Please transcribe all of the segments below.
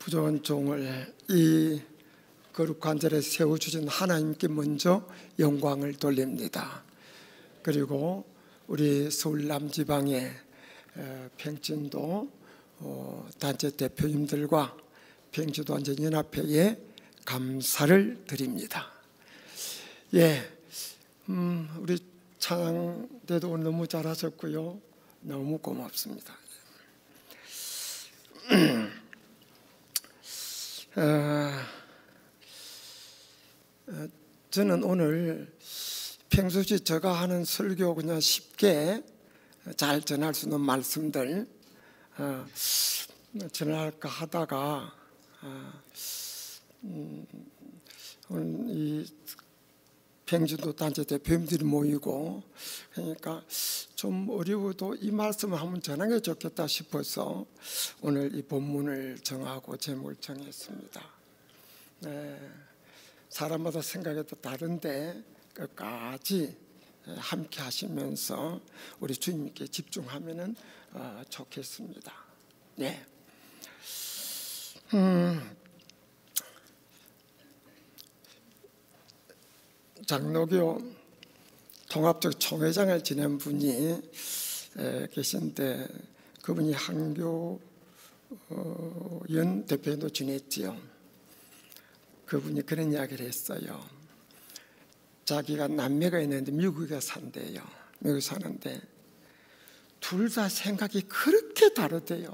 부족한 종을 이 거룩한 자리에 세워주신 하나님께 먼저 영광을 돌립니다. 그리고 우리 서울 남지방의 평진도 단체 대표님들과 평진도 안전연합회에 감사를 드립니다. 우리 찬양대도 너무 잘하셨고요. 너무 고맙습니다. 저는 오늘 평소시 제가 하는 설교 그냥 쉽게 잘 전할 수 있는 말씀들 전할까 하다가 오늘 이 평진도 단체 대표님들이 모이고 그러니까 좀 어려워도 이 말씀을 한번 전하는 게 좋겠다 싶어서 오늘 이 본문을 정하고 제목을 정했습니다. 사람마다 생각이 또 다른데 끝까지 함께 하시면서 우리 주님께 집중하면 좋겠습니다. 장로교 통합적 총회장을 지낸 분이 계신데 그분이 한교연 대표도 지냈지요. 그분이 그런 이야기를 했어요. 자기가 남매가 있는데 미국에 산대요. 미국에 사는데 둘 다 생각이 그렇게 다르대요.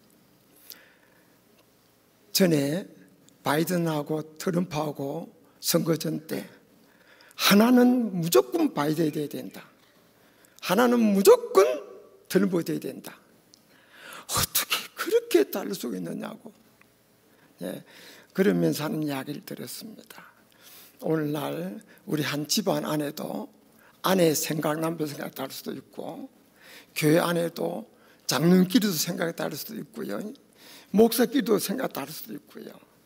전에 바이든하고 트럼프하고 선거전 때 하나는 무조건 바이든이 돼야 된다. 하나는 무조건 트럼프 돼야 된다. 어떻게 그렇게 다를 수 있느냐고. 그러면서 하는 이야기를 들었습니다. 오늘날 우리 한 집안 안에도 아내의 생각, 남편 생각이 다를 수도 있고 교회 안에도 장로님끼리도 생각이 다를 수도 있고요. 목사끼리도 생각이 다를 수도 있고요.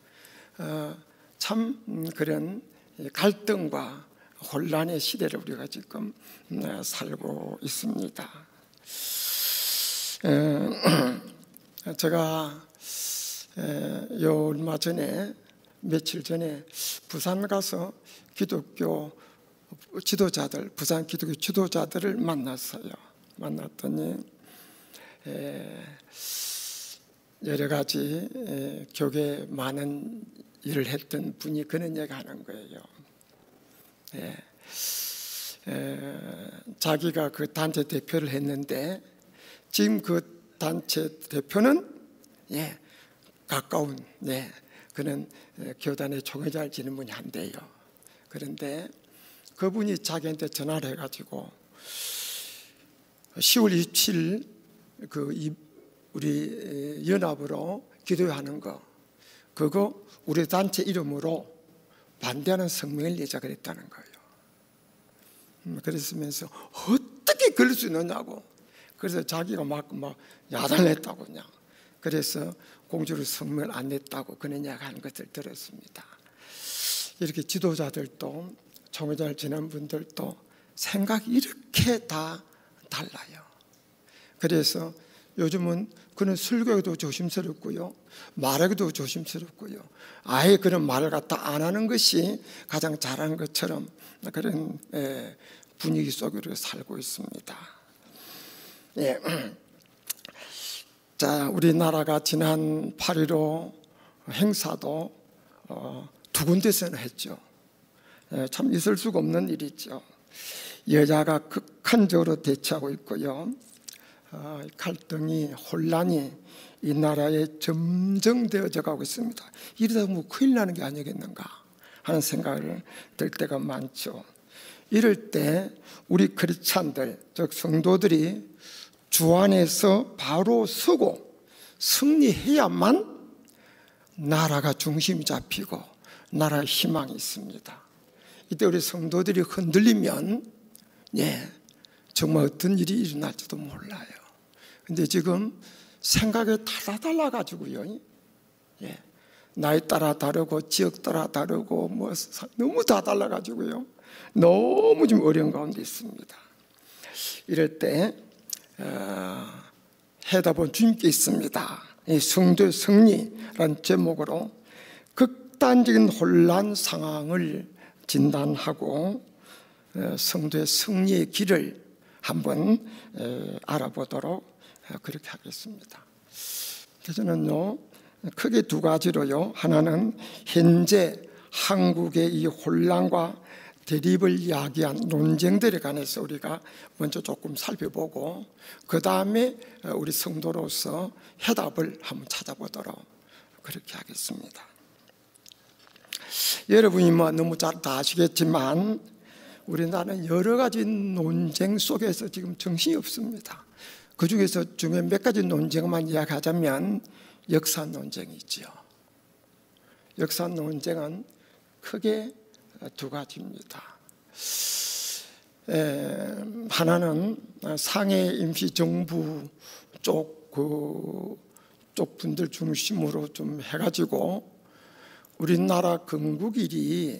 참 그런 갈등과 혼란의 시대를 우리가 지금 살고 있습니다. 제가 얼마 전에 며칠 전에 부산 가서 기독교 지도자들, 부산 기독교 지도자들을 만났어요. 만났더니 여러 가지 교회에 많은 일을 했던 분이 그런 얘기 하는 거예요. 자기가 그 단체 대표를 했는데 지금 그 단체 대표는 가까운 그는 교단의 총회장을 지낸 분이 한대요. 그런데 그분이 자기한테 전화를 해가지고 10월 27일 우리 연합으로 기도하는 거 그거 우리 단체 이름으로 반대하는 성명을 내자 그랬다는 거예요. 그랬으면서 어떻게 그럴 수 있느냐고. 그래서 자기가 막 야단냈다고 그냥. 그래서 공주로 성명을 안 냈다고 그런 이야기 하는 것을 들었습니다. 이렇게 지도자들도 총회장을 지낸 분들도 생각이 이렇게 다 달라요. 그래서 요즘은 그런 설교에도 조심스럽고요. 말하기도 조심스럽고요. 아예 그런 말을 갖다 안 하는 것이 가장 잘하는 것처럼 그런 분위기 속으로 살고 있습니다. 자, 우리나라가 지난 8.15 행사도 두 군데서는 했죠. 참 있을 수가 없는 일이죠. 여자가 극한적으로 대처하고 있고요. 갈등이 혼란이 이 나라에 점정되어져 가고 있습니다. 이러다 뭐 큰일 나는 게 아니겠는가 하는 생각을 들 때가 많죠. 이럴 때 우리 크리스찬들 즉 성도들이 주 안에서 바로 서고 승리해야만 나라가 중심이 잡히고 나라의 희망이 있습니다. 이때 우리 성도들이 흔들리면 정말 어떤 일이 일어날지도 몰라요. 근데 지금 생각이 다 달라가지고요. 나이 따라 다르고 지역 따라 다르고 너무 다 달라가지고요. 너무 좀 어려운 가운데 있습니다. 이럴 때 해답은 주님께 있습니다. 이 성도의 승리라는 제목으로 극단적인 혼란 상황을 진단하고 성도의 승리의 길을 한번 알아보도록 그렇게 하겠습니다. 저는요, 크게 두 가지로요. 하나는 현재 한국의 이 혼란과 대립을 이야기한 논쟁들에 관해서 우리가 먼저 조금 살펴보고, 그 다음에 우리 성도로서 해답을 한번 찾아보도록 그렇게 하겠습니다. 여러분이 너무 잘 다 아시겠지만 우리나라는 여러 가지 논쟁 속에서 지금 정신이 없습니다. 그 중에서 중에 몇 가지 논쟁만 이야기하자면 역사 논쟁이지요. 역사 논쟁은 크게 두 가지입니다. 하나는 상해 임시정부 쪽 분들 중심으로 좀 해가지고 우리나라 건국일이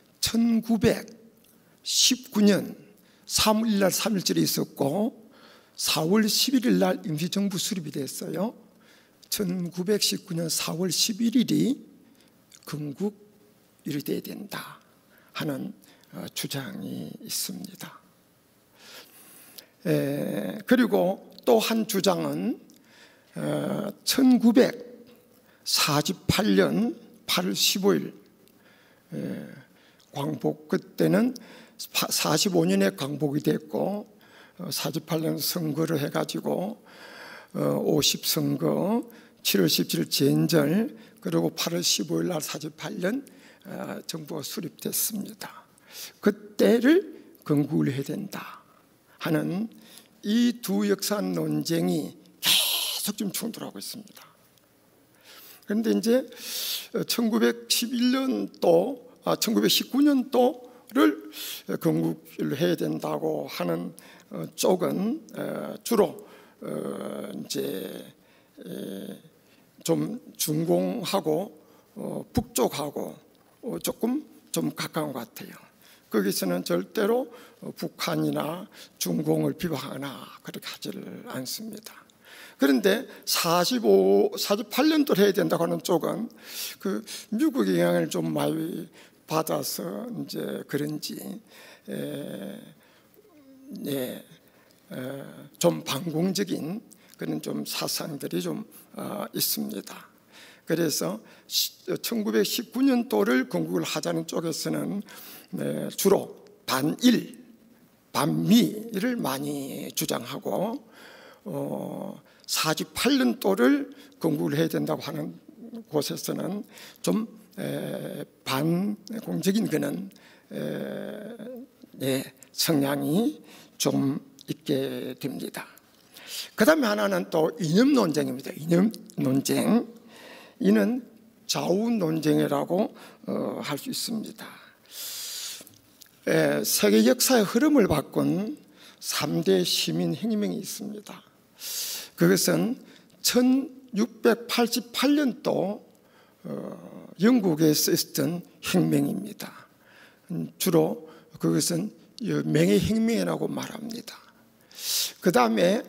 1919년 3월 1일 날 3.1절이 있었고 4월 11일 날 임시정부 수립이 됐어요. 1919년 4월 11일이 건국일이 돼야 된다 하는 주장이 있습니다. 그리고 또 한 주장은 1948년 8월 15일 광복, 그때는 45년에 광복이 됐고 48년 선거를 해가지고 50선거, 7월 17일 제인절, 그리고 8월 15일 날 48년 정부가 수립됐습니다. 그때를 건국을 해야 된다 하는 이 두 역사 논쟁이 계속 좀 충돌하고 있습니다. 그런데 이제 1919년도를 건국을 해야 된다고 하는 쪽은 주로 이제 좀 중공하고 북쪽하고 조금 좀 가까운 것 같아요. 거기서는 절대로 북한이나 중공을 비방하거나 그렇게 하지를 않습니다. 그런데 48년도를 해야 된다고 하는 쪽은 그 미국의 영향을 좀 많이 받아서 이제 그런지 좀 반공적인 그런 좀 사상들이 좀 있습니다. 그래서 1919년도를 건국을 하자는 쪽에서는 주로 반일, 반미를 많이 주장하고 48년도를 건국을 해야 된다고 하는 곳에서는 좀 반공적인 그런 성향이 좀 있게 됩니다. 그 다음에 하나는 또 이념 논쟁입니다. 이념 논쟁. 이는 좌우 논쟁이라고 할 수 있습니다. 세계 역사의 흐름을 바꾼 3대 시민혁명이 있습니다. 그것은 1688년도 영국에서 있었던 혁명입니다. 주로 그것은 명예혁명이라고 말합니다. 그 다음에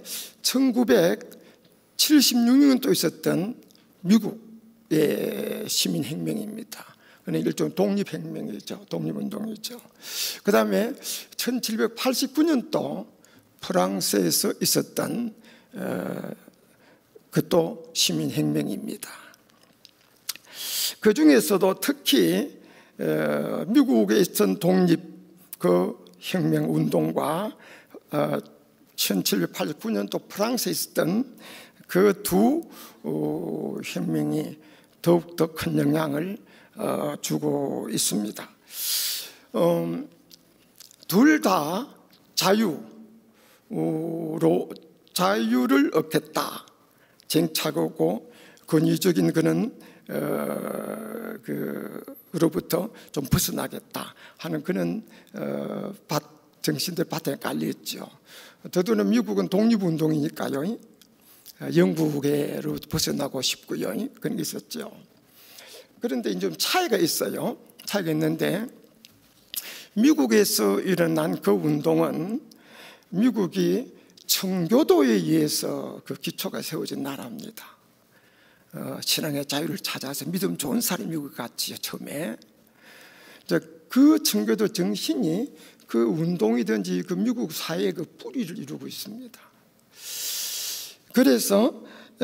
1976년도 있었던 미국의 시민혁명입니다. 그는 일종의 독립혁명이죠. 독립운동이죠. 그 다음에 1789년도 프랑스에서 있었던 그것도 시민혁명입니다. 그 중에서도 특히 미국에 있었던 독립 그 혁명운동과 1789년도 프랑스에 있었던 그 두 혁명이 더욱더 큰 영향을 주고 있습니다. 둘 다 자유를 얻겠다, 쟁착하고 권위적인 그런 그로부터 좀 벗어나겠다 하는 그런 정신들 바탕에 깔려있죠. 더더는 미국은 독립운동이니까요, 영국으로 벗어나고 싶고요, 그런 게 있었죠. 그런데 이제 좀 차이가 있어요. 차이가 있는데, 미국에서 일어난 그 운동은 미국이 청교도에 의해서 그 기초가 세워진 나라입니다. 신앙의 자유를 찾아서 믿음 좋은 사람이 미국 갔지요. 처음에 그 청교도 정신이 그 운동이든지 그 미국 사회의 그 뿌리를 이루고 있습니다. 그래서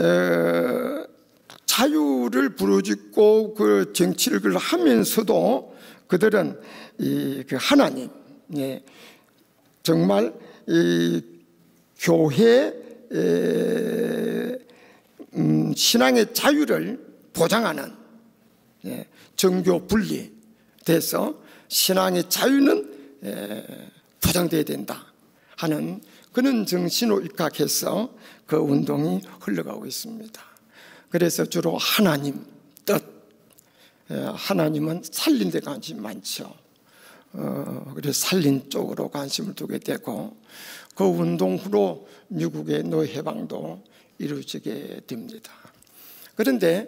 자유를 부르짖고 그 정치를 하면서도 그들은 그 하나님, 정말 이 교회 신앙의 자유를 보장하는 정교 분리돼서 신앙의 자유는 보장돼야 된다 하는 그런 정신으로 입각해서 그 운동이 흘러가고 있습니다. 그래서 주로 하나님 뜻, 하나님은 살린 데 관심이 많죠. 그래서 살린 쪽으로 관심을 두게 되고 그 운동 후로 미국의 노예 해방도 이루어지게 됩니다. 그런데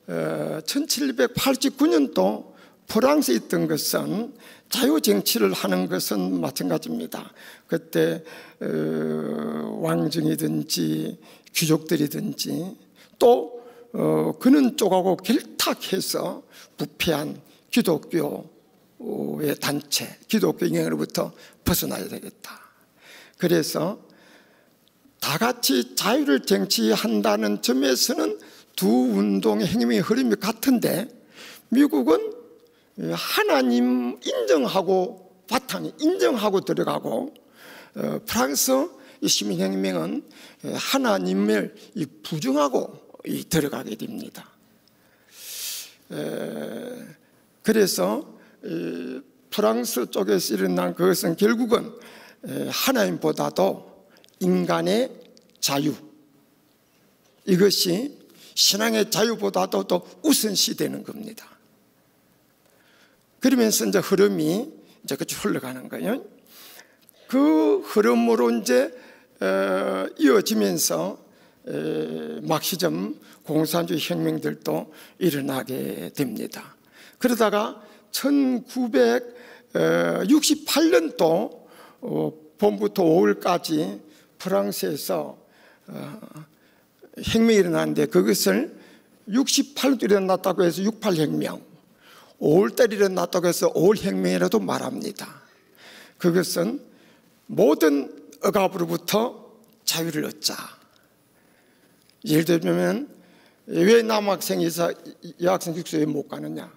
1789년도 프랑스에 있던 것은 자유정치를 하는 것은 마찬가지입니다. 그때 왕정이든지 귀족들이든지 또 그는 쪽하고 결탁해서 부패한 기독교의 단체, 기독교 영향으로부터 벗어나야 되겠다. 그래서 다 같이 자유를 쟁취한다는 점에서는 두 운동의 행위의 흐름이 같은데 미국은 하나님 인정하고 바탕에 인정하고 들어가고 프랑스 시민혁명은 하나님을 부정하고 들어가게 됩니다. 그래서 프랑스 쪽에서 일어난 그것은 결국은 하나님보다도 인간의 자유, 이것이 신앙의 자유보다도 더 우선시되는 겁니다. 그러면서 이제 흐름이 이제 그렇게 흘러가는 거예요. 그 흐름으로 이제 이어지면서 막시즘 공산주의 혁명들도 일어나게 됩니다. 그러다가 1968년도 봄부터 5월까지 프랑스에서 혁명이 일어나는데 그것을 68년도 일어났다고 해서 68혁명, 5월달에 일어났다고 해서 5월혁명이라도 말합니다. 그것은 모든 억압으로부터 자유를 얻자. 예를 들면 왜 남학생에서 여학생 숙소에 못 가느냐?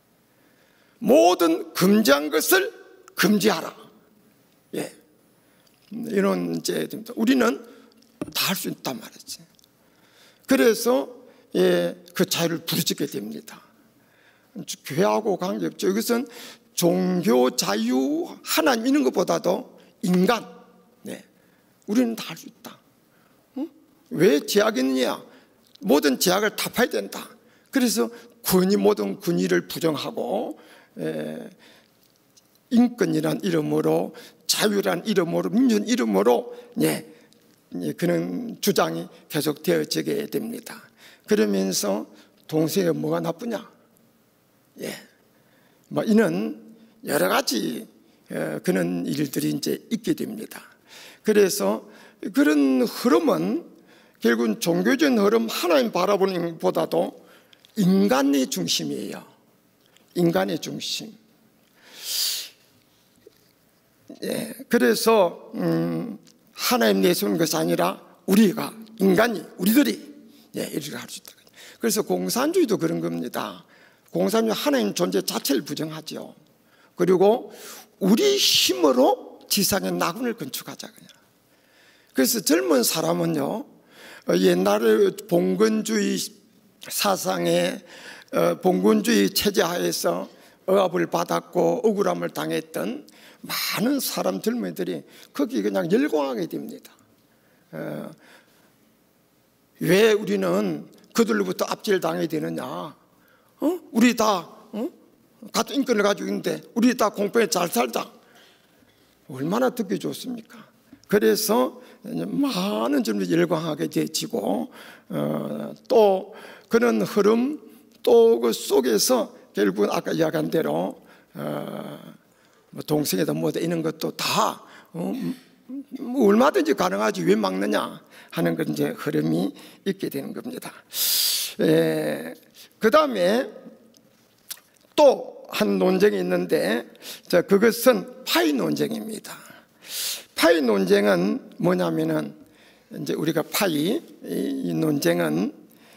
모든 금지한 것을 금지하라. 예, 이런 이제 우리는 다 할 수 있단 말이지. 그래서 그 자유를 부르짖게 됩니다. 교회하고 관계없죠. 이것은 종교 자유, 하나님 이런 것보다도 인간, 우리는 다 할 수 있다. 왜 제약이 있느냐? 모든 제약을 타파해야 된다. 그래서 모든 권위를 부정하고 인권이란 이름으로, 자유란 이름으로, 민주주의 이름으로 그런 주장이 계속 되어지게 됩니다. 그러면서 동성애가 뭐가 나쁘냐? 뭐 이런 여러 가지 그런 일들이 이제 있게 됩니다. 그래서 그런 흐름은 결국은 종교적인 흐름, 하나님 바라보는 것보다도 인간의 중심이에요. 인간의 중심. 그래서 하나님 내세우는 것이 아니라 우리가, 인간이, 우리들이 이렇게 할 수 있다. 그래서 공산주의도 그런 겁니다. 공산주의 하나님 존재 자체를 부정하죠. 그리고 우리 힘으로 지상의 낙원을 건축하자. 그래서 젊은 사람은요, 옛날에 봉건주의 사상에 봉건주의 체제 하에서 억압을 받았고 억울함을 당했던 많은 사람 젊은이들이 거기 그냥 열광하게 됩니다. 왜 우리는 그들로부터 압제를 당해야 되느냐? 우리 다 같은 인권을 가지고 있는데 우리 다 공평하게 잘 살자. 얼마나 듣기 좋습니까? 그래서 많은 점들이 열광하게 되지고 또 그런 흐름, 또 그 속에서 결국은 아까 이야기한 대로 동성애다 뭐다 이런 것도 다 뭐 얼마든지 가능하지 왜 막느냐 하는 건 이제 흐름이 있게 되는 겁니다. 그 다음에 또 한 논쟁이 있는데 그것은 파이 논쟁입니다. 파이 논쟁은 뭐냐면은 이제 우리가 파이 이 논쟁은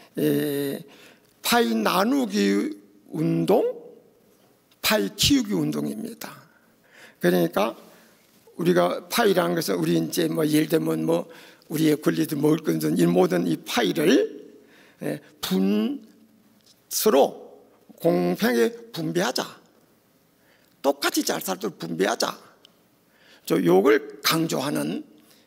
파이 나누기 운동, 파이 키우기 운동입니다. 그러니까 우리가 파이라는 것은 우리 이제 뭐 예를 들면 뭐 우리의 권리도 먹을 것은 이 모든 이 파이를 서로 공평하게 분배하자. 똑같이 잘 살도록 분배하자. 요걸 강조하는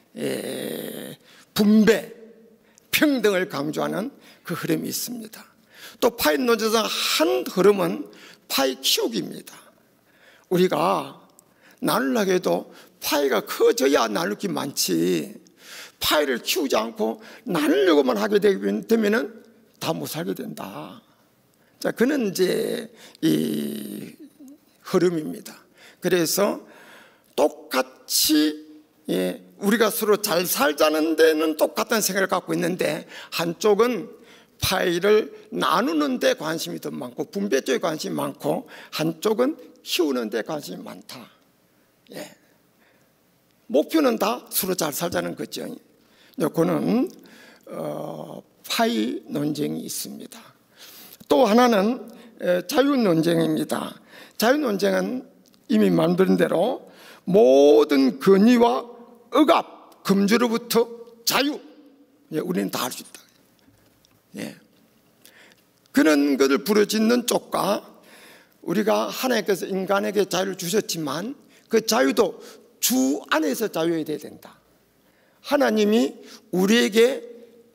분배, 평등을 강조하는 그 흐름이 있습니다. 또 파이 논쟁상 한 흐름은 파이 키우기입니다. 우리가 나누려고 해도 파이가 커져야 나눌 게 많지, 파이를 키우지 않고 나누려고만 하게 되면은 다 못 살게 된다. 자, 그는 이제 이 흐름입니다. 그래서 똑같이 우리가 서로 잘 살자는 데는 똑같은 생각을 갖고 있는데 한쪽은 파이를 나누는 데 관심이 더 많고 분배 쪽에 관심이 많고 한쪽은 키우는 데 관심이 많다. 목표는 다 서로 잘 살자는 거죠. 그거는 파이 논쟁이 있습니다. 또 하나는 자유 논쟁입니다. 자유 논쟁은 이미 만든 대로 모든 권위와 억압, 금주로부터 자유, 우리는 다 할 수 있다. 그런 것을 부르짖는 쪽과 우리가 하나님께서 인간에게 자유를 주셨지만 그 자유도 주 안에서 자유해야 된다. 하나님이 우리에게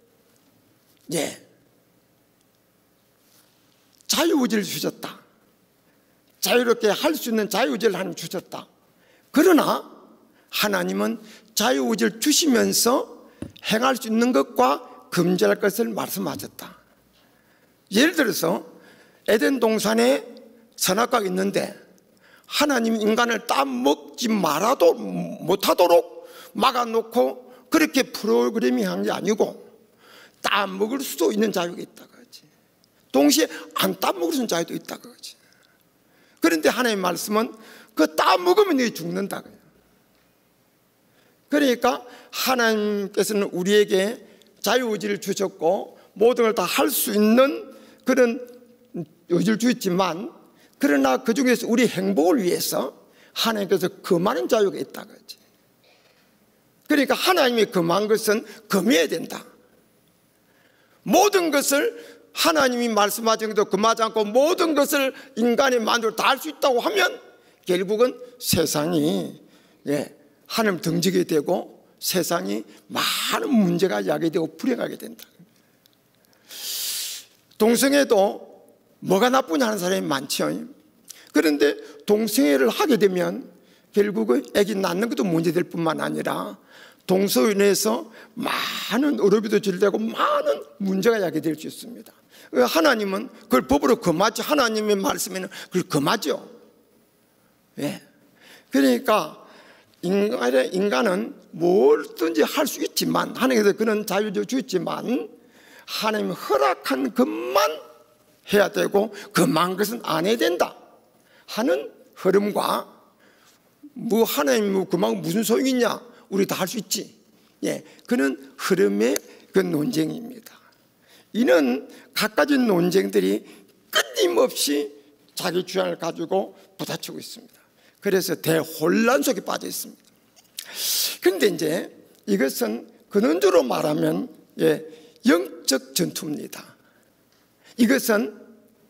자유의지를 주셨다. 자유롭게 할 수 있는 자유의지를 하나님 주셨다. 그러나 하나님은 자유의지를 주시면서 행할 수 있는 것과 금지할 것을 말씀하셨다. 예를 들어서 에덴 동산에 선악과가 있는데 하나님 인간을 따먹지 말아도 못하도록 막아놓고 그렇게 프로그래밍 한 게 아니고 따먹을 수도 있는 자유가 있다 그러지. 동시에 안 따먹을 수 있는 자유도 있다 그러지. 그런데 하나님의 말씀은 그 따먹으면 너희 죽는다 그래요. 그러니까 하나님께서는 우리에게 자유의지를 주셨고 모든 걸 다 할 수 있는 그런 의지를 주셨지만 그러나 그 중에서 우리 행복을 위해서 하나님께서 금하는 자유가 있다 그러지. 그러니까 하나님이 금한 것은 금해야 된다. 모든 것을 하나님이 말씀하신 것도 금하지 않고 모든 것을 인간의 마음대로 다 할 수 있다고 하면 결국은 세상이 하나님 등지게 되고 세상이 많은 문제가 야기되고 불행하게 된다. 동성애도 뭐가 나쁘냐 하는 사람이 많죠. 그런데 동성애를 하게 되면 결국은 아기 낳는 것도 문제될 뿐만 아니라 동성애로 인해서 많은 의료비도 질되고 많은 문제가 야기될 수 있습니다. 하나님은 그걸 법으로 금하죠. 하나님의 말씀에는 그걸 금하죠. 그러니까 인간은 뭐든지 할 수 있지만 하나님께서 그런 자유를 주었지만 하나님이 허락한 것만 해야 되고 금한 것은 안 해야 된다 하는 흐름과 뭐 하나님 금하고 무슨 소용이 있냐, 우리 다 할 수 있지, 그런 흐름의 그 논쟁입니다. 이는 갖가지 논쟁들이 끊임없이 자기 주장을 가지고 부딪히고 있습니다. 그래서 대혼란 속에 빠져 있습니다. 그런데 이제 이것은 근원적으로 말하면 영적 전투입니다. 이것은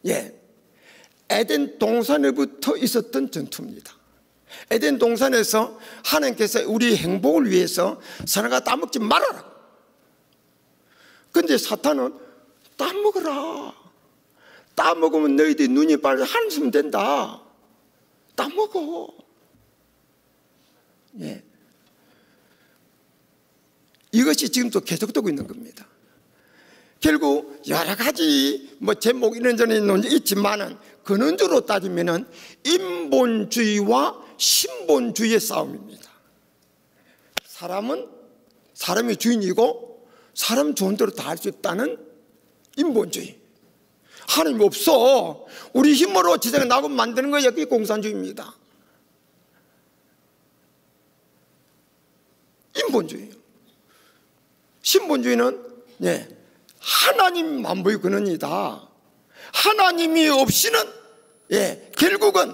에덴 동산에부터 있었던 전투입니다. 에덴 동산에서 하나님께서 우리 행복을 위해서 선악과 따먹지 말아라. 그런데 사탄은 따먹어라. 따먹으면 너희들이 눈이 빨리 한숨 된다. 따먹어. 이것이 지금 또 계속되고 있는 겁니다. 결국 여러 가지 제목 이런저런 논쟁이 있지만은 근원적으로 따지면은 인본주의와 신본주의의 싸움입니다. 사람은 사람이 주인이고 사람 좋은 대로 다 할 수 있다는 인본주의. 하나님 없어. 우리 힘으로 지상에 나고 만드는 거예요. 그게 공산주의입니다. 인본주의. 신본주의는 하나님 만부의 근원이다. 하나님이 없이는 결국은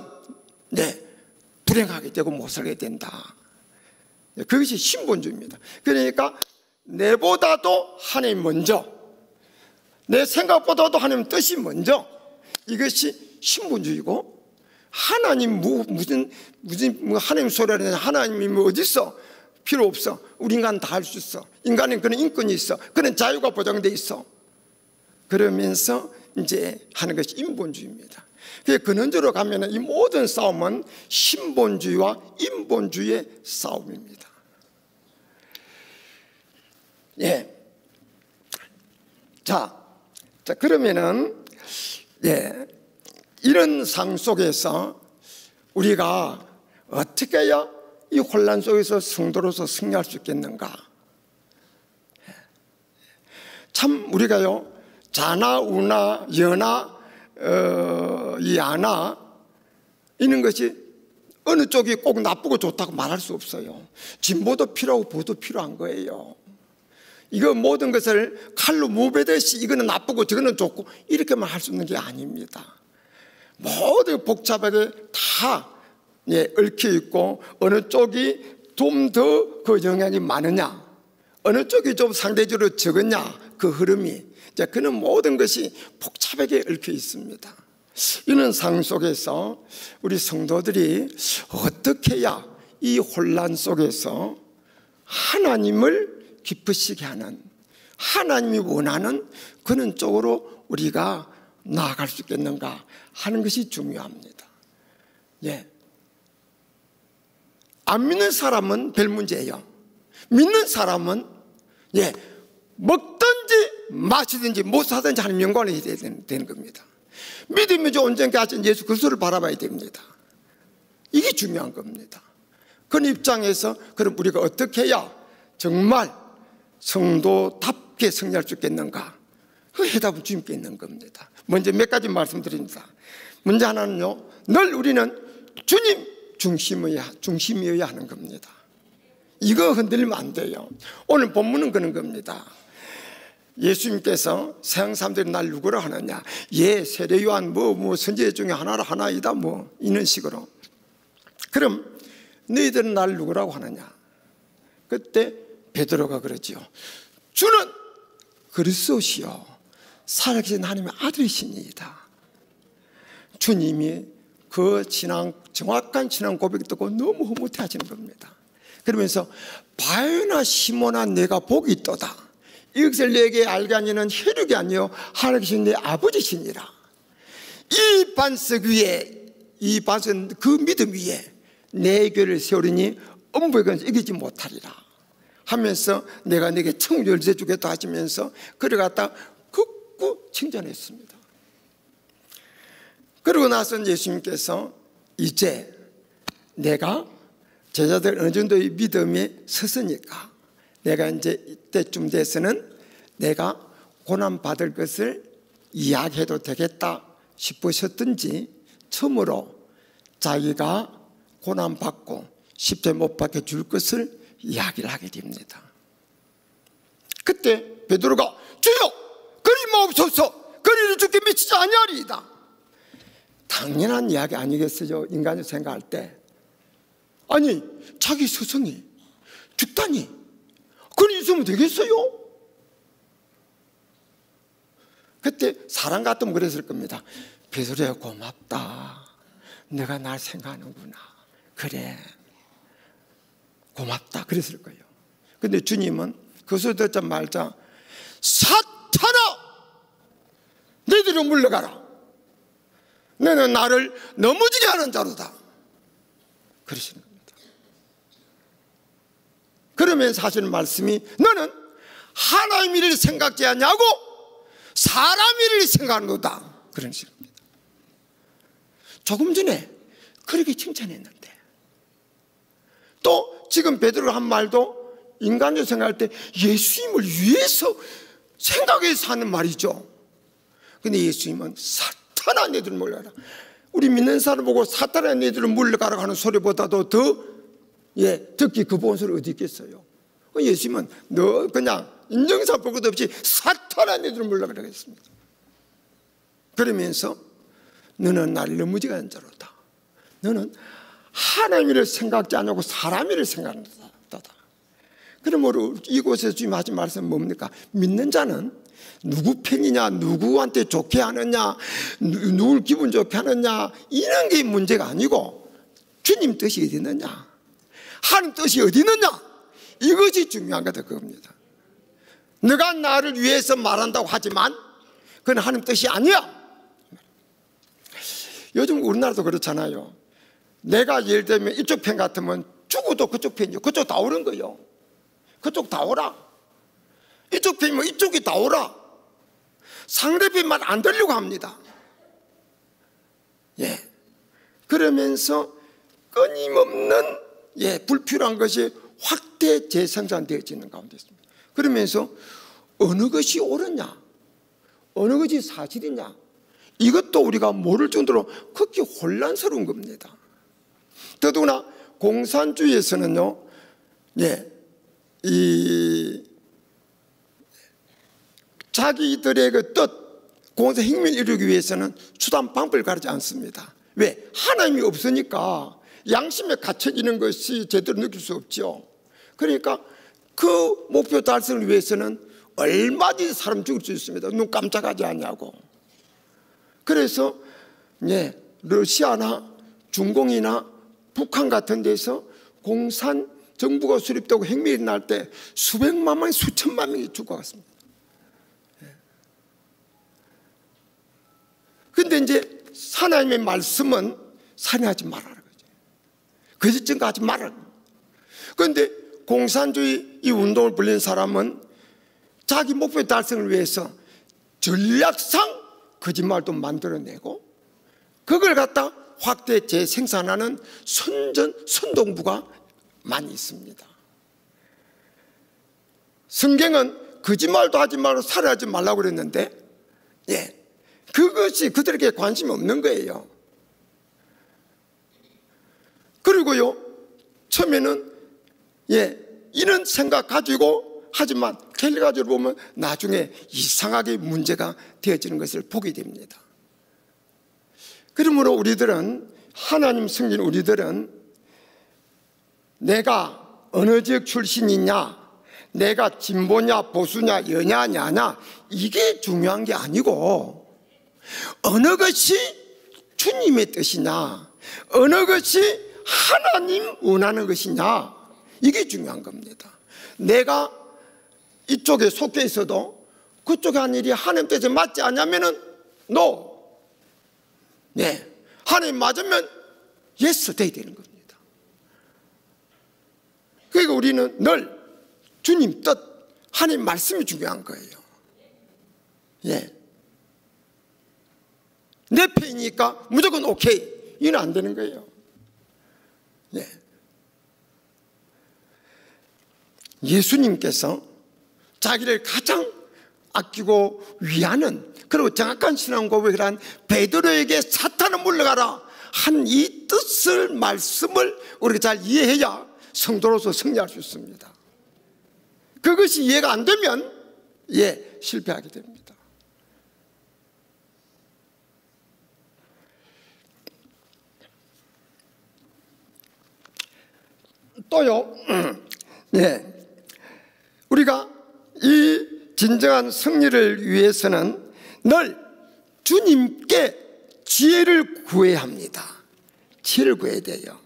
불행하게 되고 못 살게 된다. 그것이 신본주의입니다. 그러니까 내보다도 하나님 먼저, 내 생각보다도 하나님 뜻이 먼저, 이것이 신본주의고, 하나님 무슨 하나님 소리를 하냐, 하나님이 뭐 어디 있어? 필요 없어. 우리 인간 다 할 수 있어. 인간은 그런 인권이 있어. 그런 자유가 보장돼 있어. 그러면서 이제 하는 것이 인본주의입니다. 근원적으로 가면 이 모든 싸움은 신본주의와 인본주의의 싸움입니다. 자, 그러면은 이런 상 속에서 우리가 어떻게 해야 이 혼란 속에서 성도로서 승리할 수 있겠는가? 참 우리가요, 자나 우나 여나 야나 이런 것이 어느 쪽이 꼭 나쁘고 좋다고 말할 수 없어요. 진보도 필요하고 보도 필요한 거예요. 이거 모든 것을 칼로 무배듯이 이거는 나쁘고 저거는 좋고 이렇게만 할 수 있는 게 아닙니다. 모두 복잡하게 다 얽혀 있고, 어느 쪽이 좀 더 그 영향이 많으냐, 어느 쪽이 좀 상대적으로 적으냐, 그 흐름이, 그는 모든 것이 복잡하게 얽혀 있습니다. 이런 상황 속에서 우리 성도들이 어떻게 해야 이 혼란 속에서 하나님을 기쁘시게 하는, 하나님이 원하는 그런 쪽으로 우리가 나아갈 수 있겠는가 하는 것이 중요합니다. 안 믿는 사람은 별 문제예요. 믿는 사람은 먹든지 마시든지 못 사든지 하는 영광을 해야 되는 겁니다. 믿으면서 온전히 하신 예수 그리스도를 바라봐야 됩니다. 이게 중요한 겁니다. 그런 입장에서 그럼 우리가 어떻게 해야 정말 성도답게 승리할 수 있겠는가? 그 해답은 주님께 있는 겁니다. 먼저 몇 가지 말씀드립니다. 먼저 하나는요, 늘 우리는 주님 중심이어야 하는 겁니다. 이거 흔들리면 안 돼요. 오늘 본문은 그런 겁니다. 예수님께서 세상 사람들이 날 누구라 하느냐, 세례요한 뭐 선지자 중에 하나이다 뭐 이런 식으로. 그럼 너희들은 날 누구라고 하느냐? 그때 베드로가 그러지요. 주는 그리스도시요 살아계신 하나님의 아들이시니이다. 주님이 그 정확한 신앙 고백을 듣고 너무 흐뭇해 하시는 겁니다. 그러면서 바요나 시몬아 내가 복이 있도다. 이것을 내게 알게 하니는 혈육이 아니요 하나님이신 내 아버지시니라. 이 반석 위에, 이 반석 그 믿음 위에 내 교회를 세우리니 음부에 이기지 못하리라 하면서 내가 내게 천국 열쇠 주겠다 하시면서 그를 갖다 극구 칭찬했습니다. 그러고 나서 예수님께서 이제 내가 제자들 어느 정도의 믿음에 섰으니까 내가 이제 이때쯤 돼서는 내가 고난받을 것을 이야기해도 되겠다 싶으셨든지 처음으로 자기가 고난받고 십자가에 못 박혀 줄 것을 이야기를 하게 됩니다. 그때 베드로가 주여 그리 마옵소서, 그리를 주께 미치지 아니하리이다. 당연한 이야기 아니겠어요? 인간이 생각할 때. 아니 자기 스승이 죽다니 그리 있으면 되겠어요? 그때 사람 같으면 그랬을 겁니다. 베드로야 고맙다. 내가 날 생각하는구나. 그래 고맙다 그랬을 거예요. 근데 주님은 그 소리 듣자마자 사탄아 너희들은 물러가라. 너는 나를 넘어지게 하는 자로다. 그러시는 겁니다. 그러면서 하시는 말씀이 너는 하나님 일을 생각지 않냐고 사람 일을 생각하는도다. 그런 식입니다. 조금 전에 그렇게 칭찬했는데 또 지금 베드로 한 말도 인간적으로 생각할 때 예수님을 위해서 생각해서 하는 말이죠. 근데 예수님은 사탄아 너희들 물러가라. 우리 믿는 사람 보고 사탄아 너희들 물러가라 하는 소리보다도 더 듣기 그보한 소리 어디 있겠어요. 예수님은 너 그냥 인정사 볼 것도 없이 사탄아 너희들 물러가라 했습니다. 그러면서 너는 나를 넘어지게 자로다. 너는 하나님을 생각지 않고 사람을 생각한다. 그러므로 이곳에서 주님 하신 말씀은 뭡니까? 믿는 자는 누구 편이냐, 누구한테 좋게 하느냐, 누굴 기분 좋게 하느냐, 이런 게 문제가 아니고 주님 뜻이 어디 있느냐, 하나님 뜻이 어디 있느냐, 이것이 중요한 거다 그겁니다. 너가 나를 위해서 말한다고 하지만 그건 하나님 뜻이 아니야. 요즘 우리나라도 그렇잖아요. 내가 예를 들면 이쪽 편 같으면 죽어도 그쪽 편이요. 그쪽 다 오는 거예요. 그쪽 다 오라. 이쪽 편이면 이쪽이 다 오라. 상대편만 안 들려고 합니다. 그러면서 끊임없는 불필요한 것이 확대 재생산되어지는 가운데 있습니다. 그러면서 어느 것이 옳으냐, 어느 것이 사실이냐, 이것도 우리가 모를 정도로 극히 혼란스러운 겁니다. 더더구나 공산주의에서는요, 자기들의 그 뜻, 공산 혁명을 이루기 위해서는 수단 방법을 가르지 않습니다. 왜? 하나님이 없으니까 양심에 갇혀지는 것이 제대로 느낄 수 없죠. 그러니까 그 목표 달성을 위해서는 얼마든지 사람 죽일 수 있습니다. 눈 깜짝하지 않냐고. 그래서 러시아나 중공이나 북한 같은 데서 공산 정부가 수립되고 혁명이 날 때 수백만 명, 수천만 명이 죽어갔습니다. 그런데 이제 하나님의 말씀은 살인하지 말아라. 거짓 증거하지 말아라. 그런데 공산주의 이 운동을 벌린 사람은 자기 목표 달성을 위해서 전략상 거짓말도 만들어내고 그걸 갖다 확대 재생산하는 선동부가 많이 있습니다. 성경은 거짓말도 하지 말고 살해하지 말라고 그랬는데 그것이 그들에게 관심이 없는 거예요. 그리고요, 처음에는 이런 생각 가지고 하지만 결과적으로 보면 나중에 이상하게 문제가 되어지는 것을 보게 됩니다. 그러므로 우리들은, 하나님 성진 우리들은 내가 어느 지역 출신이냐, 내가 진보냐 보수냐 여냐 야냐 이게 중요한 게 아니고 어느 것이 주님의 뜻이냐, 어느 것이 하나님 원하는 것이냐, 이게 중요한 겁니다. 내가 이쪽에 속해 있어도 그쪽에 한 일이 하나님 뜻에 맞지 않냐면은 NO. 하나님 맞으면 yes 돼야 되는 겁니다. 그러니까 우리는 늘 주님 뜻, 하나님 말씀이 중요한 거예요. 내 편이니까 무조건 오케이, 이건 안 되는 거예요. 예수님께서 자기를 가장 아끼고 위하는, 그리고 정확한 신앙 고백을 한 베드로에게 사탄은 물러가라 한 이 뜻을, 말씀을 우리가 잘 이해해야 성도로서 승리할 수 있습니다. 그것이 이해가 안 되면 실패하게 됩니다. 또요, 우리가 이 진정한 승리를 위해서는 늘 주님께 지혜를 구해야 합니다. 지혜를 구해야 돼요.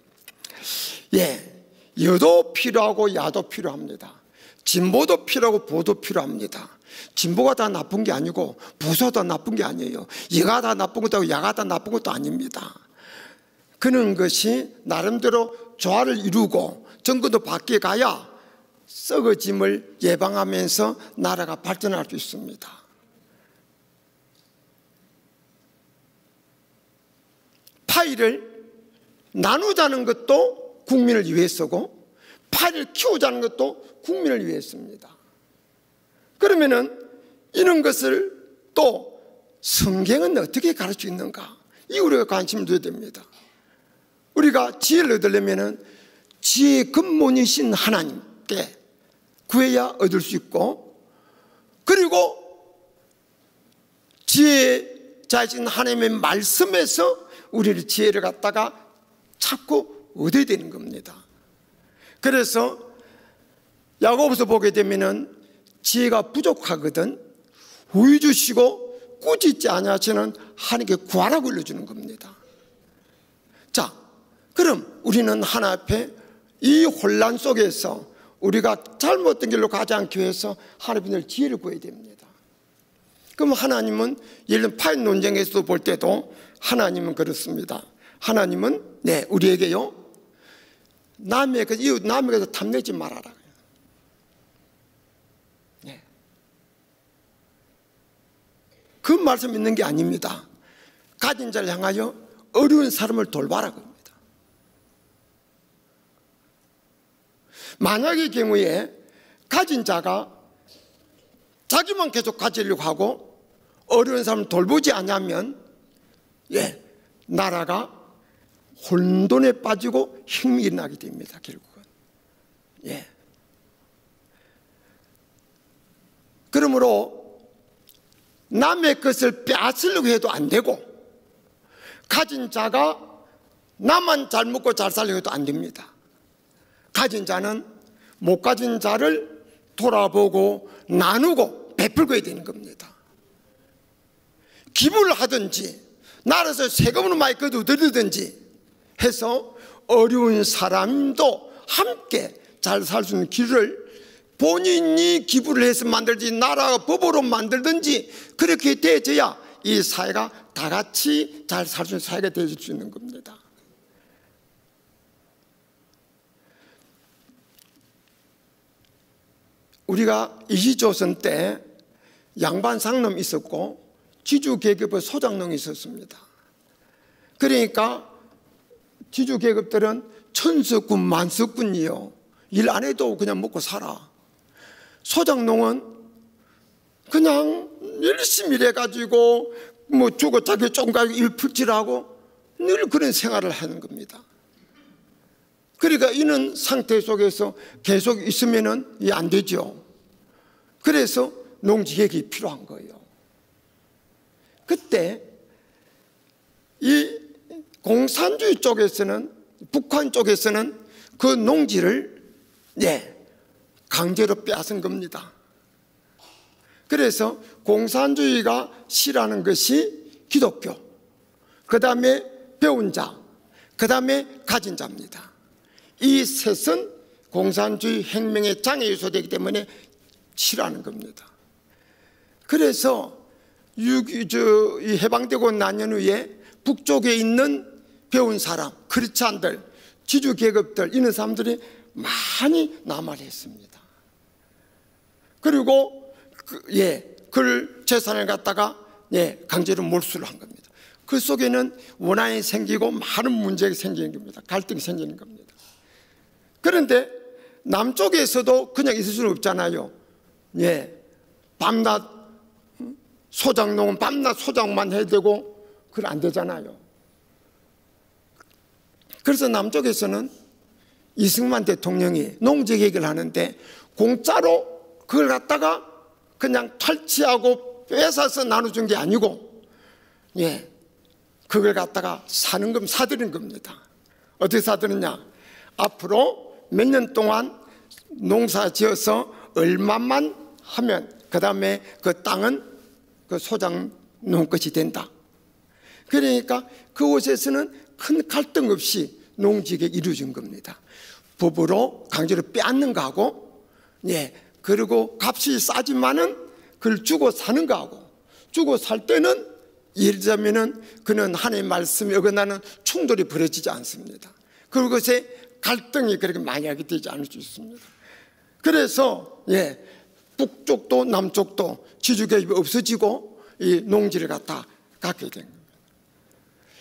여도 필요하고 야도 필요합니다. 진보도 필요하고 보도 필요합니다. 진보가 다 나쁜 게 아니고 보수가 다 나쁜 게 아니에요. 여가 다 나쁜 것도 아니고 야가 다 나쁜 것도 아닙니다. 그런 것이 나름대로 조화를 이루고 정권도 바뀌어가야 썩어짐을 예방하면서 나라가 발전할 수 있습니다. 파이를 나누자는 것도 국민을 위해서고, 파리를 키우자는 것도 국민을 위해서입니다. 그러면은 이런 것을 또 성경은 어떻게 가르치고 있는가? 이 우리가 관심을 둬야 됩니다. 우리가 지혜를 얻으려면은 지혜의 근본이신 하나님께 구해야 얻을 수 있고, 그리고 지혜자이신 하나님의 말씀에서 우리를 지혜를 갖다가 찾고 얻어야 되는 겁니다. 그래서 야고보서 보게 되면은 지혜가 부족하거든 후히 주시고 꾸짖지 아니하시는 하나님께 구하라고 일러주는 겁니다. 자, 그럼 우리는 하나님 앞에 이 혼란 속에서 우리가 잘못된 길로 가지 않기 위해서 하나님을 지혜를 구해야 됩니다. 그럼 하나님은 예를 들면 파인 논쟁에서 볼 때도 하나님은 그렇습니다. 하나님은 우리에게요, 이웃 남에게서 탐내지 말아라. 그 말씀 있는 게 아닙니다. 가진 자를 향하여 어려운 사람을 돌봐라 겁니다. 만약의 경우에 가진 자가 자기만 계속 가지려고 하고 어려운 사람을 돌보지 않으면 나라가 혼돈에 빠지고 흉이 일어나게 됩니다. 결국은. 그러므로 남의 것을 빼앗으려고 해도 안 되고, 가진 자가 나만 잘 먹고 잘 살려고 해도 안 됩니다. 가진 자는 못 가진 자를 돌아보고 나누고 베풀고 해야 되는 겁니다. 기부를 하든지 나라에서 세금으로 많이 거두들이든지 해서 어려운 사람도 함께 잘 살 수 있는 길을 본인이 기부를 해서 만들지 나라가 법으로 만들든지 그렇게 되어져야 이 사회가 다 같이 잘 살 수 있는 사회가 되어질 수 있는 겁니다. 우리가 이시조선 때 양반 상놈이 있었고 지주계급의 소장농이 있었습니다. 그러니까 지주계급들은 천석군 만석군이요, 일 안 해도 그냥 먹고 살아. 소장농은 그냥 열심히 일해가지고 뭐 주고 자기 종각 일 풀칠하고 늘 그런 생활을 하는 겁니다. 그러니까 이런 상태 속에서 계속 있으면은 이게 안 되죠. 그래서 농지개혁이 필요한 거예요. 그때 이 공산주의 쪽에서는, 북한 쪽에서는 그 농지를 강제로 빼앗은 겁니다. 그래서 공산주의가 싫어하는 것이 기독교, 그 다음에 배운 자, 그 다음에 가진 자입니다. 이 셋은 공산주의 혁명의 장애 요소되기 때문에 싫어하는 겁니다. 그래서 해방되고 난 후에 북쪽에 있는 배운 사람, 크리스찬들, 지주계급들, 이런 사람들이 많이 남하를 했습니다. 그리고 그 재산을 갖다가 강제로 몰수를 한 겁니다. 그 속에는 원한이 생기고 많은 문제가 생기는 겁니다. 갈등이 생기는 겁니다. 그런데 남쪽에서도 그냥 있을 수는 없잖아요. 밤낮 소장농은 밤낮 소장만 해야 되고 그건 안 되잖아요. 그래서 남쪽에서는 이승만 대통령이 농지개혁을 하는데 공짜로 그걸 갖다가 그냥 탈취하고 뺏어서 나눠준 게 아니고 그걸 갖다가 사들인 겁니다. 어떻게 사들였냐? 앞으로 몇 년 동안 농사 지어서 얼마만 하면 그 다음에 그 땅은 그 소장농 것이 된다. 그러니까 그곳에서는 큰 갈등 없이 농지개혁이 이루어진 겁니다. 법으로 강제로 빼앗는 거하고, 그리고 값이 싸지만은 그걸 주고 사는 거하고, 주고 살 때는 예를 들자면은 그는 하나님의 말씀이 어긋나는 충돌이 벌어지지 않습니다. 그것에 갈등이 그렇게 많이 하게 되지 않을 수 있습니다. 그래서 북쪽도 남쪽도 지주계급이 없어지고 이 농지를 갖다 갖게 된 겁니다.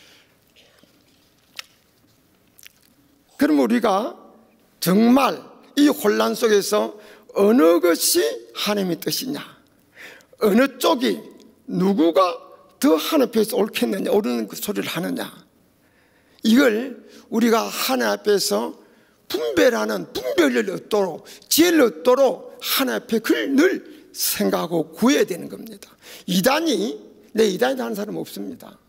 그럼 우리가 정말 이 혼란 속에서 어느 것이 하나님의 뜻이냐, 어느 쪽이 누구가 더 하나님 앞에서 옳겠느냐, 옳은 그 소리를 하느냐, 이걸 우리가 하나님 앞에서 분별하는 분별을 얻도록, 지혜를 얻도록 하나님 앞에 그걸 늘 생각하고 구해야 되는 겁니다. 이단이 하는 사람 없습니다.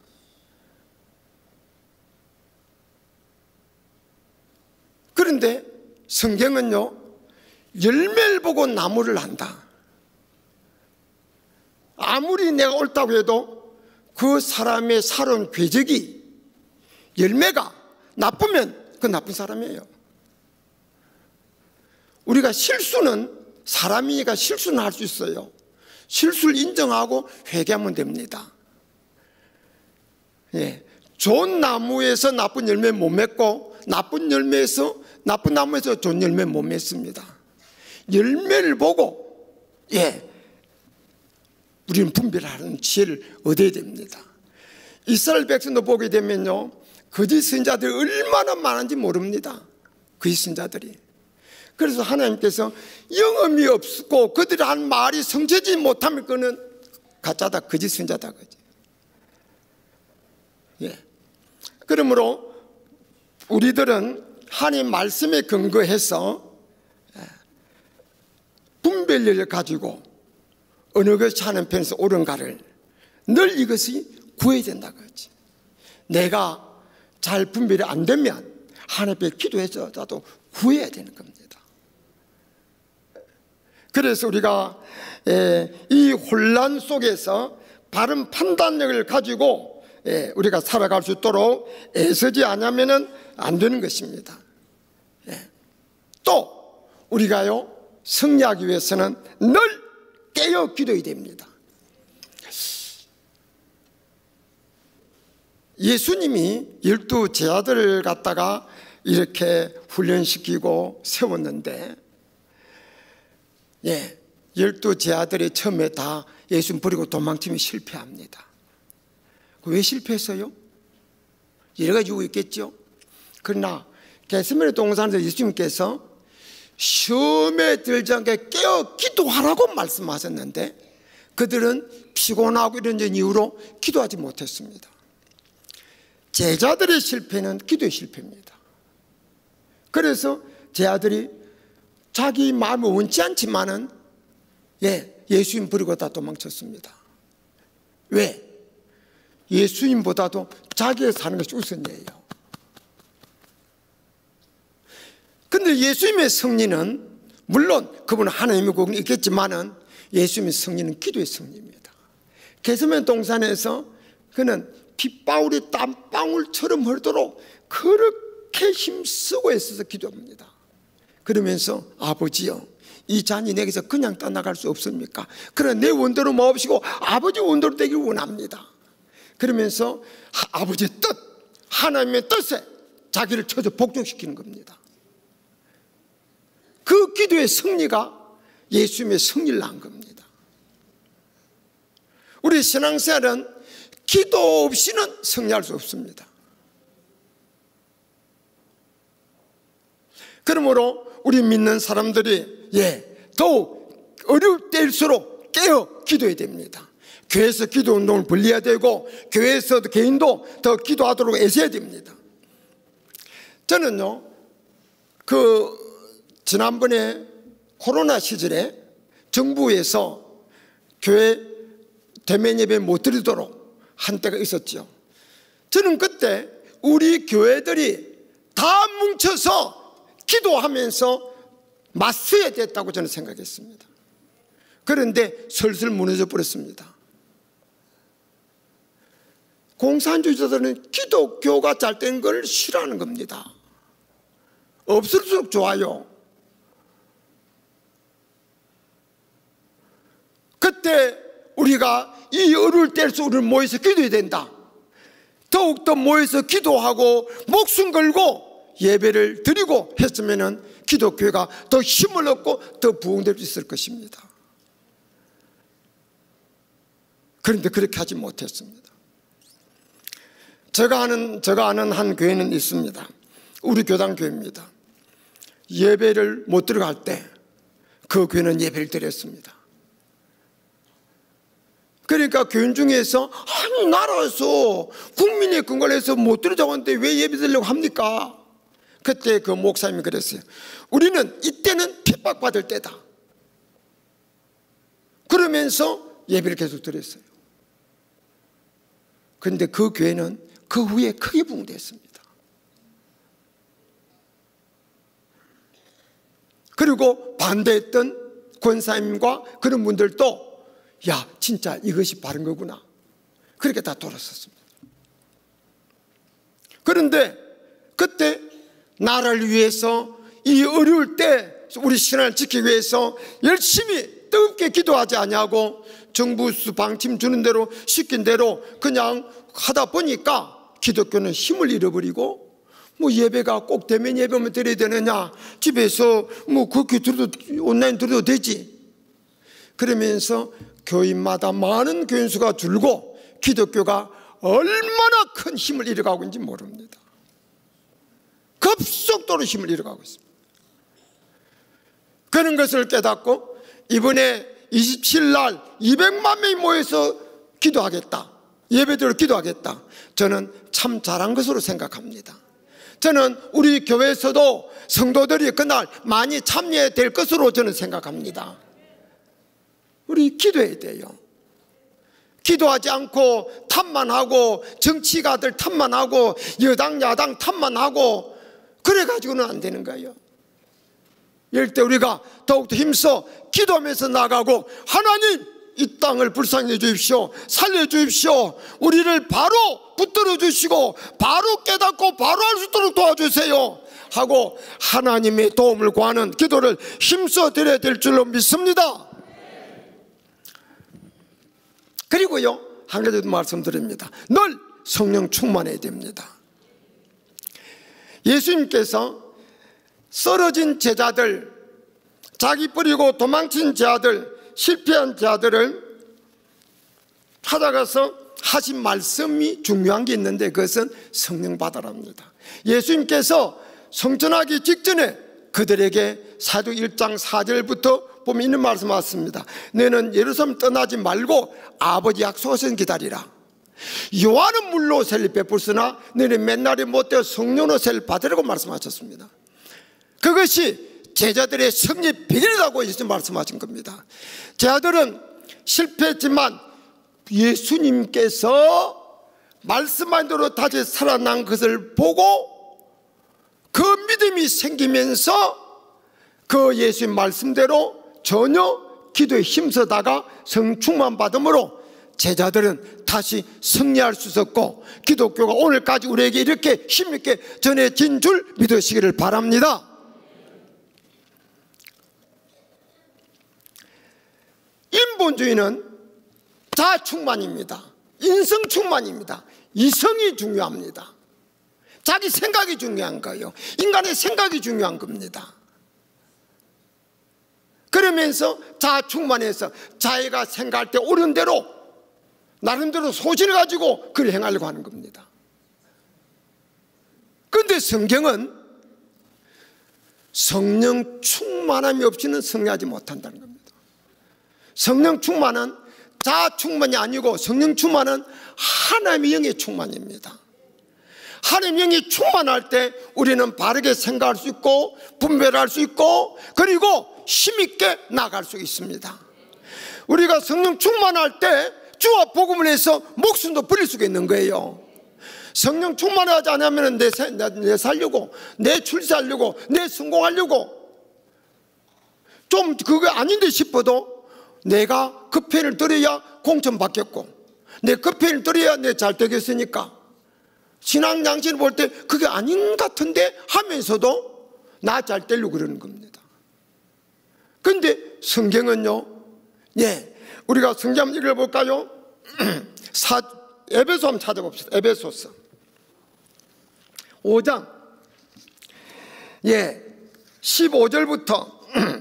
그런데 성경은요, 열매를 보고 나무를 안다. 아무리 내가 옳다고 해도 그 사람의 살아온 궤적이, 열매가 나쁘면 그 나쁜 사람이에요. 우리가 실수는, 사람이니까 실수는 할 수 있어요. 실수를 인정하고 회개하면 됩니다. 예. 좋은 나무에서 나쁜 열매 못 맺고, 나쁜 나무에서 좋은 열매 못 맺습니다. 열매를 보고, 우리는 분별하는 지혜를 얻어야 됩니다. 이스라엘 백성도 보게 되면요, 거짓 선지자들이 얼마나 많은지 모릅니다. 거짓 선지자들이. 그래서 하나님께서 영험이 없고 그들이 한 말이 성취지 못하면 그는 가짜다, 거짓 선지자다. 그러므로 우리들은 하나님 말씀에 근거해서 분별력을 가지고 어느 것이 하나님 편에서 옳은가를 늘 이것이 구해야 된다. 그렇지. 내가 잘 분별이 안 되면 하나님 앞에 기도해서라도 구해야 되는 겁니다. 그래서 우리가 이 혼란 속에서 바른 판단력을 가지고 우리가 살아갈 수 있도록 애쓰지 않으면 안 되는 것입니다. 또 우리가요, 승리하기 위해서는 늘 깨어 기도해야 됩니다. 예수님이 12 제자들을 갖다가 이렇게 훈련시키고 세웠는데, 12 제자들이 처음에 다 예수님 버리고 도망치면 실패합니다. 왜 실패했어요? 여러 가지 이유가 있겠죠. 그러나 겟세마네 동산에서 예수님께서 시험에 들지 않게 깨어 기도하라고 말씀하셨는데 그들은 피곤하고 이런 이유로 기도하지 못했습니다. 제자들의 실패는 기도의 실패입니다. 그래서 제자들이 자기 마음이 원치 않지만은 예수님 버리고 다 도망쳤습니다. 왜? 예수님보다도 자기가 사는 것이 우선이에요. 근데 예수님의 승리는, 물론 그분은 하나님의 공이 있겠지만은 예수님의 승리는 기도의 승리입니다. 겟세마네 동산에서 그는 핏방울이 땀방울처럼 흐르도록 그렇게 힘쓰고 애써서 기도합니다. 그러면서 아버지요, 이 잔이 내게서 그냥 떠나갈 수 없습니까? 그러나 내 원대로 마옵시고 아버지 원대로 되길 원합니다. 그러면서 아버지의 뜻, 하나님의 뜻에 자기를 쳐서 복종시키는 겁니다. 그 기도의 승리가 예수님의 승리를 낳은 겁니다. 우리 신앙생활은 기도 없이는 승리할 수 없습니다. 그러므로 우리 믿는 사람들이 더욱 어려울 때일수록 깨어 기도해야 됩니다. 교회에서 기도 운동을 벌려야 되고 교회에서 개인도 더 기도하도록 애써야 됩니다. 저는요, 지난번에 코로나 시절에 정부에서 교회 대면 예배 못 드리도록 한 때가 있었죠. 저는 그때 우리 교회들이 다 뭉쳐서 기도하면서 맞서야 됐다고 저는 생각했습니다. 그런데 슬슬 무너져 버렸습니다. 공산주의자들은 기독교가 잘된 걸 싫어하는 겁니다. 없을수록 좋아요. 그때 우리가 이 어려울 때에서 우리를 모여서 기도해야 된다. 더욱더 모여서 기도하고 목숨 걸고 예배를 드리고 했으면 기독교회가 더 힘을 얻고 더 부흥될 수 있을 것입니다. 그런데 그렇게 하지 못했습니다. 제가 아는 한 교회는 있습니다. 우리 교단 교회입니다. 예배를 못 들어갈 때 그 교회는 예배를 드렸습니다. 그러니까 교인 중에서 아니 나라에서 국민의 근거를 해서 못 들어자고 하는데 왜 예배 드리려고 합니까? 그때 그 목사님이 그랬어요. 우리는 이때는 핍박받을 때다. 그러면서 예배를 계속 드렸어요. 그런데 그 교회는 그 후에 크게 붕괴했습니다. 그리고 반대했던 권사님과 그런 분들도 야 진짜 이것이 바른 거구나, 그렇게 다 돌아섰습니다. 그런데 그때 나라를 위해서 이 어려울 때 우리 신앙을 지키기 위해서 열심히 뜨겁게 기도하지 아니하고 정부 방침 주는 대로 시킨 대로 그냥 하다 보니까 기독교는 힘을 잃어버리고 뭐 예배가 꼭 대면 예배만 드려야 되느냐, 집에서 뭐 그렇게 들어도 온라인 들어도 되지, 그러면서 교인마다 많은 교인 수가 줄고 기독교가 얼마나 큰 힘을 잃어가고 있는지 모릅니다. 급속도로 힘을 잃어가고 있습니다. 그런 것을 깨닫고 이번에 27일 날 200만 명이 모여서 기도하겠다, 예배드려 기도하겠다, 저는 참 잘한 것으로 생각합니다. 저는 우리 교회에서도 성도들이 그날 많이 참여해야 될 것으로 저는 생각합니다. 우리 기도해야 돼요. 기도하지 않고 탓만 하고 정치가들 탓만 하고 여당 야당 탓만 하고 그래가지고는 안 되는 거예요. 이럴 때 우리가 더욱더 힘써 기도하면서 나가고 하나님 이 땅을 불쌍히 주십시오, 살려주십시오, 우리를 바로 붙들어 주시고 바로 깨닫고 바로 할 수 있도록 도와주세요 하고 하나님의 도움을 구하는 기도를 힘써 드려야 될 줄로 믿습니다. 그리고요 한 가지 더 말씀드립니다. 늘 성령 충만해야 됩니다. 예수님께서 쓰러진 제자들, 자기 버리고 도망친 제자들, 실패한 자들을 찾아가서 하신 말씀이 중요한 게 있는데 그것은 성령 받으랍니다. 예수님께서 성천하기 직전에 그들에게 사도 1장 4절부터 보면 이런 말씀 왔습니다. 너는 예루살렘 떠나지 말고 아버지 약속하신 기다리라. 요한은 물로 세례 베풀으나 너는 맨날에 못되어 성령으로 세례를 받으라고 말씀하셨습니다. 그것이 제자들의 승리 비밀이라고 예수님 말씀하신 겁니다. 제자들은 실패했지만 예수님께서 말씀한 대로 다시 살아난 것을 보고 그 믿음이 생기면서 그 예수님 말씀대로 전혀 기도에 힘쓰다가 성충만 받음으로 제자들은 다시 승리할 수 있었고 기독교가 오늘까지 우리에게 이렇게 힘있게 전해진 줄 믿으시기를 바랍니다. 인본주의는 자충만입니다. 인성충만입니다. 이성이 중요합니다. 자기 생각이 중요한 거예요. 인간의 생각이 중요한 겁니다. 그러면서 자충만해서 자기가 생각할 때 옳은 대로 나름대로 소신을 가지고 그걸 행하려고 하는 겁니다. 그런데 성경은 성령 충만함이 없이는 승리하지 못한다는 겁니다. 성령 충만은 자충만이 아니고 성령 충만은 하나님의 영의 충만입니다. 하나님의 영이 충만할 때 우리는 바르게 생각할 수 있고 분별할 수 있고 그리고 힘있게 나갈 수 있습니다. 우리가 성령 충만할 때 주와 복음을 해서 목숨도 버릴 수가 있는 거예요. 성령 충만하지 않으면 내 살려고, 내 출세하려고, 내 성공하려고 좀 그거 아닌데 싶어도 내가 그 편을 들어야 공천 받겠고 내 그 편을 들어야 내 잘 되겠으니까 신앙 양식을 볼 때 그게 아닌 것 같은데 하면서도 나 잘 되려고 그러는 겁니다. 그런데 성경은요, 우리가 성경 한번 읽어볼까요? 에베소 한번 찾아봅시다. 에베소서 5장 15절부터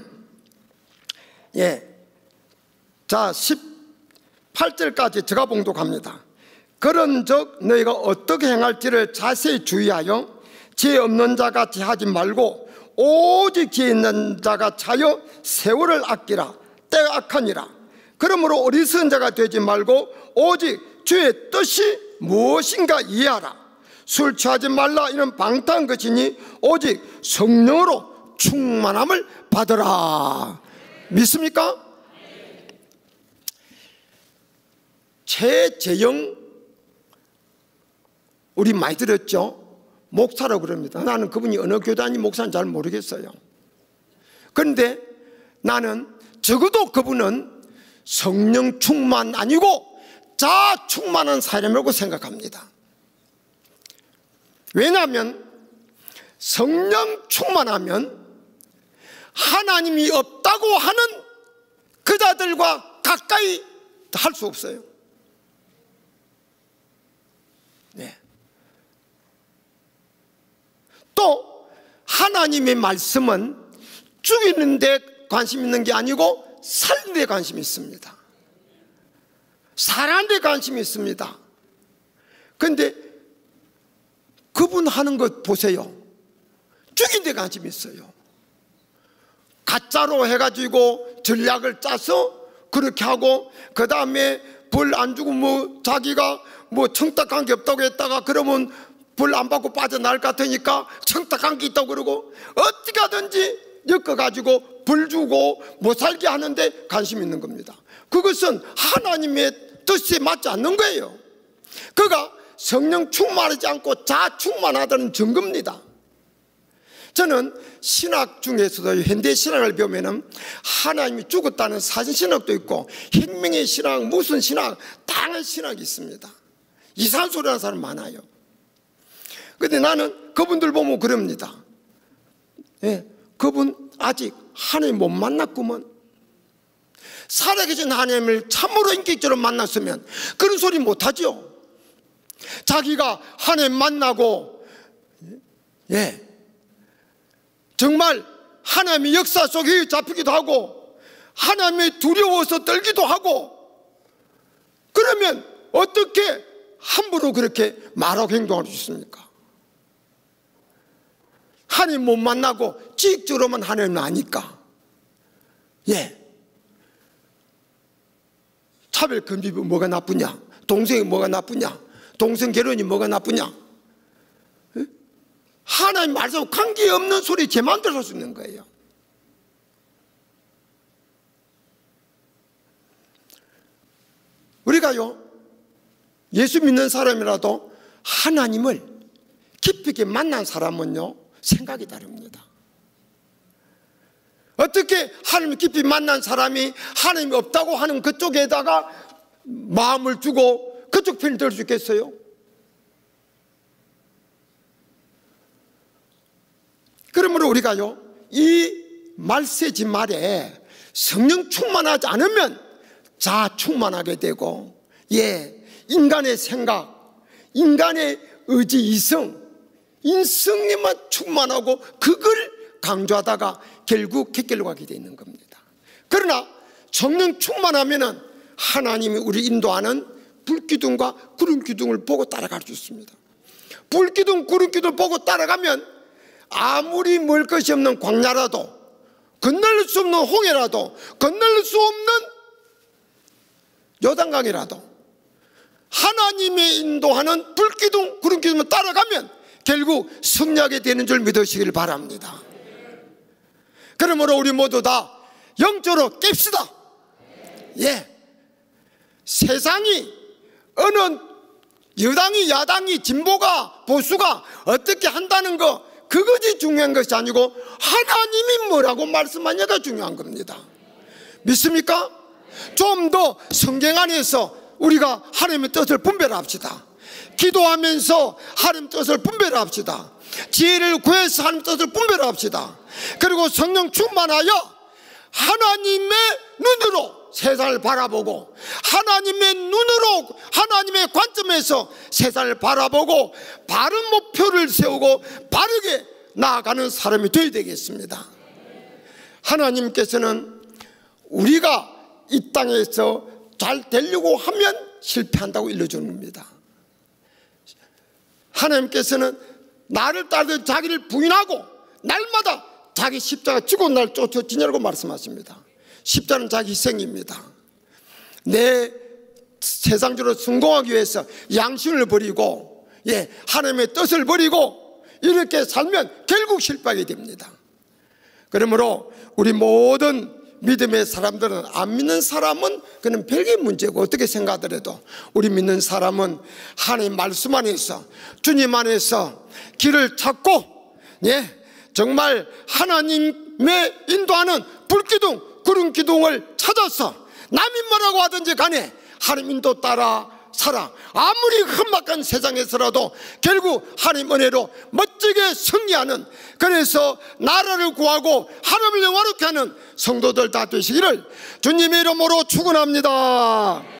자 18절까지 제가 봉독합니다. 그런즉 너희가 어떻게 행할지를 자세히 주의하여 죄 없는 자 같이 하지 말고 오직 지혜 있는 자가 자여 세월을 아끼라. 때가 악하니라. 그러므로 어리석은 자가 되지 말고 오직 주의 뜻이 무엇인가 이해하라. 술 취하지 말라. 이는 방탕한 것이니 오직 성령으로 충만함을 받으라. 믿습니까? 최재영, 우리 많이 들었죠? 목사라고 그럽니다. 나는 그분이 어느 교단이 목사인지 잘 모르겠어요. 그런데 나는 적어도 그분은 성령 충만 아니고 자 충만한 사람이라고 생각합니다. 왜냐하면 성령 충만하면 하나님이 없다고 하는 그자들과 가까이 할 수 없어요. 네. 또 하나님의 말씀은 죽이는 데 관심 있는 게 아니고 살리는 데 관심이 있습니다. 살아가는 데 관심이 있습니다. 그런데 그분 하는 것 보세요. 죽이는 데 관심이 있어요. 가짜로 해가지고 전략을 짜서 그렇게 하고, 그 다음에 벌 안 주고 자기가 청탁한 게 없다고 했다가 그러면 벌 안 받고 빠져나갈 것 같으니까 청탁한 게 있다고 그러고, 어떻게 하든지 엮어가지고 벌 주고 못 살게 하는데 관심 있는 겁니다. 그것은 하나님의 뜻에 맞지 않는 거예요. 그가 성령 충만하지 않고 자 충만하다는 증거입니다. 저는 신학 중에서도 현대 신학을 배우면 하나님이 죽었다는 사신신학도 있고 혁명의 신학, 무슨 신학, 다양한 신학이 있습니다. 이상한 소리 하는 사람 많아요. 그런데 나는 그분들 보면 그럽니다. 예, 그분 아직 하나님 못 만났구먼. 살아계신 하나님을 참으로 인격적으로 만났으면 그런 소리 못하죠. 자기가 하나님 만나고, 예, 정말 하나님의 역사 속에 잡히기도 하고 하나님이 두려워서 떨기도 하고, 그러면 어떻게 함부로 그렇게 말하고 행동할 수 있습니까? 하나님 못 만나고 지식적으로만 하나님은 아니까. 예, 차별 금지법이 뭐가 나쁘냐? 동성이 뭐가 나쁘냐? 동성 결혼이 뭐가 나쁘냐? 하나님 말씀 관계없는 소리 제 마음대로 할 수 있는 거예요. 우리가요, 예수 믿는 사람이라도 하나님을 깊이 있게 만난 사람은요, 생각이 다릅니다. 어떻게 하나님을 깊이 만난 사람이 하나님이 없다고 하는 그쪽에다가 마음을 주고 그쪽 편을 들 수 있겠어요? 그러므로 우리가요, 이 말세지 말에 성령 충만하지 않으면 자 충만하게 되고, 예, 인간의 생각, 인간의 의지, 이성, 인성에만 충만하고 그걸 강조하다가 결국 객결로 가게 되어 있는 겁니다. 그러나 성령 충만하면은 하나님이 우리 인도하는 불기둥과 구름기둥을 보고 따라갈 수 있습니다. 불기둥, 구름기둥을 보고 따라가면 아무리 멀 것이 없는 광야라도, 건널 수 없는 홍해라도, 건널 수 없는 요단강이라도 하나님의 인도하는 불기둥, 구름기둥을 따라가면 결국 승리하게 되는 줄 믿으시길 바랍니다. 그러므로 우리 모두 다 영적으로 깹시다. 예, 세상이 어느 여당이 야당이 진보가 보수가 어떻게 한다는 거, 그것이 중요한 것이 아니고 하나님이 뭐라고 말씀하냐가 중요한 겁니다. 믿습니까? 좀 더 성경 안에서 우리가 하나님의 뜻을 분별합시다. 기도하면서 하나님 뜻을 분별합시다. 지혜를 구해서 하나님 뜻을 분별합시다. 그리고 성령 충만하여 하나님의 눈으로 세상을 바라보고, 하나님의 눈으로, 하나님의 관점에서 세상을 바라보고 바른 목표를 세우고 바르게 나아가는 사람이 되어야 되겠습니다. 하나님께서는 우리가 이 땅에서 잘 되려고 하면 실패한다고 일러주는 겁니다. 하나님께서는 나를 따르듯 자기를 부인하고 날마다 자기 십자가 지고 날 쫓아지냐고 말씀하십니다. 십자가는 자기 희생입니다. 내 세상적으로 성공하기 위해서 양심을 버리고 하나님의 뜻을 버리고 이렇게 살면 결국 실패하게 됩니다. 그러므로 우리 모든 믿음의 사람들은, 안 믿는 사람은 그는 별개 문제고, 어떻게 생각하더라도 우리 믿는 사람은 하나님 말씀 안에서, 주님 안에서 길을 찾고 정말 하나님의 인도하는 불기둥, 구름 기둥을 찾아서 남이 뭐라고 하든지 간에 하나님 인도 따라 살아. 아무리 험악한 세상에서라도 결국 하나님 은혜로 멋지게 승리하는, 그래서 나라를 구하고 하나님을 영화롭게 하는 성도들 다 되시기를 주님의 이름으로 축원합니다.